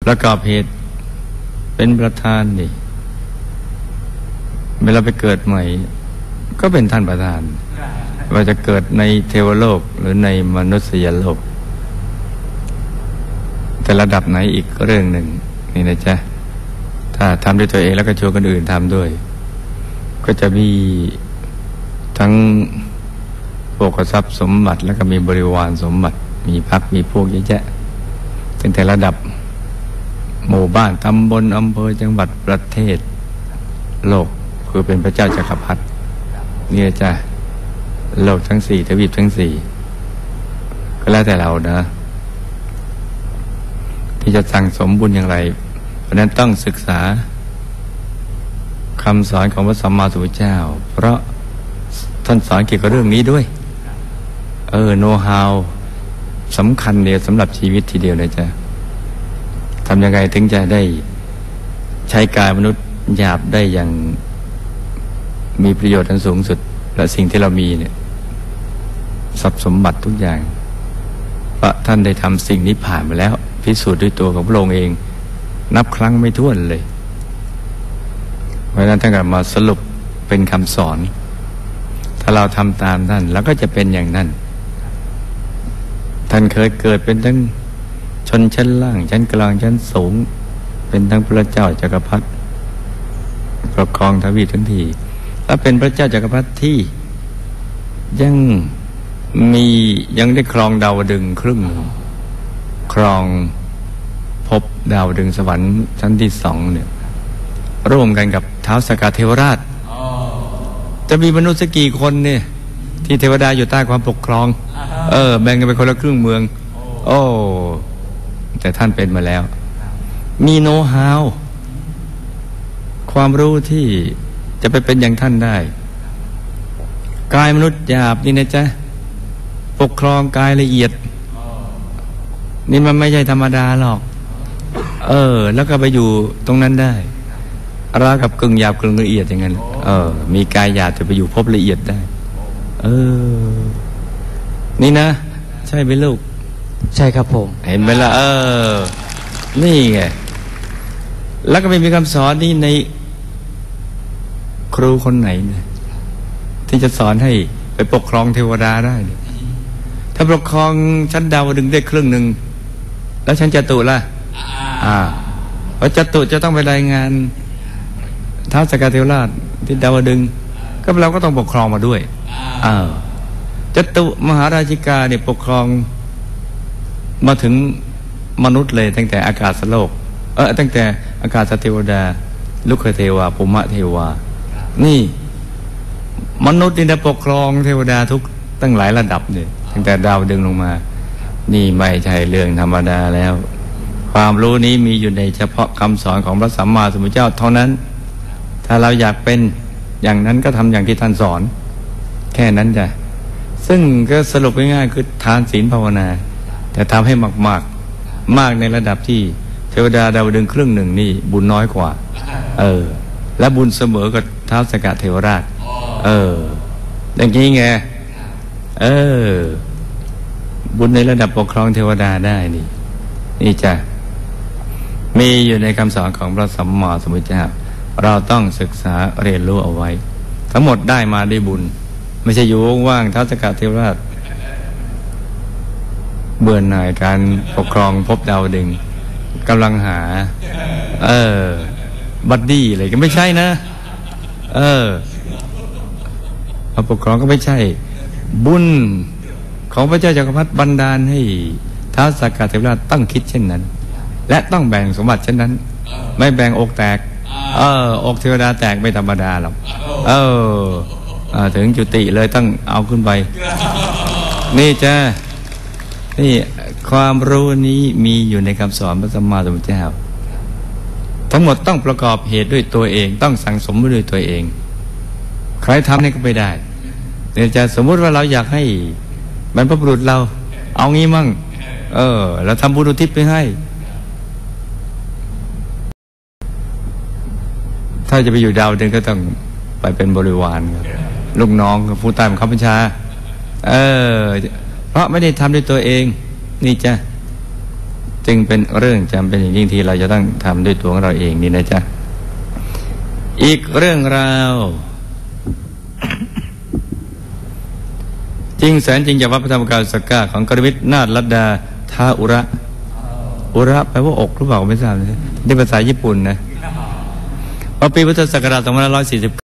ประกอบเหตุเป็นประธานนี่เวลาไปเกิดใหม่ก็เป็นท่านประธานว่าจะเกิดในเทวโลกหรือในมนุษยโลกแต่ระดับไหนอีกเรื่องหนึ่งนี่นะจ๊ะถ้าทำด้วยตัวเองแล้วก็ชวนคนอื่นทำด้วยก็จะมีทั้งโภคทรัพย์สมบัติแล้วก็มีบริวารสมบัติมีพรรคมีพวกเยอะแยะตั้งแต่ระดับหมู่บ้านตำบลอำเภอจังหวัดประเทศโลกคือเป็นพระเจ้าจักรพรรดินี่จ้ะโลกทั้งสี่ทวีปทั้งสี่ก็แล้วแต่เรานะที่จะสั่งสมบุญอย่างไรเพราะนั้นต้องศึกษาคำสอนของพระสัมมาสัมพุทธเจ้าเพราะท่านสอนเกี่ยวกับเรื่องนี้ด้วยโน้ตฮาวสำคัญเดียวสำหรับชีวิตทีเดียวเลยจ้ะทำยังไงถึงจะได้ใช้กายมนุษย์หยาบได้อย่างมีประโยชน์อันสูงสุดและสิ่งที่เรามีเนี่ยทรัพย์สมบัติทุกอย่างพระท่านได้ทำสิ่งนี้ผ่านมาแล้วพิสูจน์ด้วยตัวของพระองค์เองนับครั้งไม่ถ้วนเลยเพราะฉะนั้นท่านก็มาสรุปเป็นคำสอนถ้าเราทำตามท่านเราก็จะเป็นอย่างนั้นท่านเคยเกิดเป็นทั้งชนชั้นล่างชั้นกลางชั้นสูงเป็นทั้งพระเจ้าจักรพรรดิปกครองทวีปทั้งทีและเป็นพระเจ้าจักรพรรดิที่ยังได้ครองดาวดึงส์ครึ่งครองภพดาวดึงส์สวรรค์ชั้นที่2เนี่ยร่วมกันกับท้าวสกาเทวราชจะมีมนุษย์สักกี่คนเนี่ยที่เทวดาอยู่ใต้ความปกครองแบ่งกันไปคนละครึ่งเมืองแต่ท่านเป็นมาแล้วมีโน้ตฮาวความรู้ที่จะไปเป็นอย่างท่านได้กายมนุษย์หยาบนี่นะจ๊ะปกครองกายละเอียดนี่มันไม่ใช่ธรรมดาหรอกแล้วก็ไปอยู่ตรงนั้นได้ราวกับกึ่งหยาบกึ่งละเอียดอย่างนั้นมีกายหยาบจะไปอยู่ภพละเอียดได้นี่นะใช่ไหมลูกใช่ครับผมเห็นไหมล่ะนี่ไงแล้วก็ไม่มีคำสอนนี่ในครูคนไหนเนี่ยที่จะสอนให้ไปปกครองเทวดาได้เนี่ยถ้าปกครองชั้นดาวดึงส์ได้ครึ่งหนึ่งแล้วชั้นจตุล่ะเพราะจตุจะต้องไปรายงานท้าวสกาเทวราชที่ดาวดึงส์ก็เราก็ต้องปกครองมาด้วยจตุมหาราชิกาเนี่ยปกครองมาถึงมนุษย์เลยตั้งแต่อากาศโลกตั้งแต่อากาศเทวดาลุกเทวาภูมิเทวานี่มนุษย์นี่นะปกครองเทวดาทุกตั้งหลายระดับเนี่ยตั้งแต่ดาวดึงส์ลงมานี่ไม่ใช่เรื่องธรรมดาแล้วความรู้นี้มีอยู่ในเฉพาะคำสอนของพระสัมมาสัมพุทธเจ้าเท่านั้นถ้าเราอยากเป็นอย่างนั้นก็ทำอย่างที่ท่านสอนแค่นั้นจ้ะซึ่งก็สรุปง่ายๆคือทานศีลภาวนาแต่ทำให้มากในระดับที่เทวดาดาวดึงส์ครึ่งหนึ่งนี่บุญน้อยกว่าและบุญเสมอกับท้าวสกเทวราชอย่างนี้ไงบุญในระดับปกครองเทวดาได้นี่จ้ะมีอยู่ในคำสอนของพระสัมมาสัมพุทธเจ้าเราต้องศึกษาเรียนรู้เอาไว้ทั้งหมดได้มาด้วยบุญไม่ใช่อยู่ว่างๆท้าวสกเทวราชเบื่อหน่ายการปกครองภพดาวดึงส์กำลังหาบัดดี้อะไรก็ไม่ใช่นะปกครองก็ไม่ใช่บุญของพระเจ้าจักรพรรดิบันดาลให้ท้าวสกเทวราชต้องคิดเช่นนั้นและต้องแบ่งสมบัติเช่นนั้นไม่แบ่งอกแตกอกเทวดาแตกไม่ธรรมดาหรอกถึงจุติเลยต้องเอาขึ้นไปนี่จ้ะนี่ความรู้นี้มีอยู่ในคำสอนพระสัมมาสัมพุทธเจ้าทั้งหมดต้องประกอบเหตุด้วยตัวเองต้องสั่งสมด้วยตัวเองใครทำนี่ก็ไม่ได้เนี่ยจะสมมุติว่าเราอยากให้บรรพบุรุษเราเอางี้มั่งเราทำบุญอุทิศไปให้ถ้าจะไปอยู่ดาวดึงส์ก็ต้องไปเป็นบริวารลูกน้องผู้ใต้บังคับบัญชาเพราะไม่ได้ทำด้วยตัวเองนี่จ้ะจึงเป็นเรื่องจำเป็นอย่างยิ่งที่เราจะต้องทำด้วยตัวของเราเองนี่นะจ๊ะอีกเรื่องราวจริงแสนจริงจากวัดพระธรรมกายสกาของกรมิตรนาถลัดดาท้าอุระอุระแปลว่าอกหรือเปล่าไม่ทราบนี่ภาษาญี่ปุ่นนะปีพุทธศักราช2549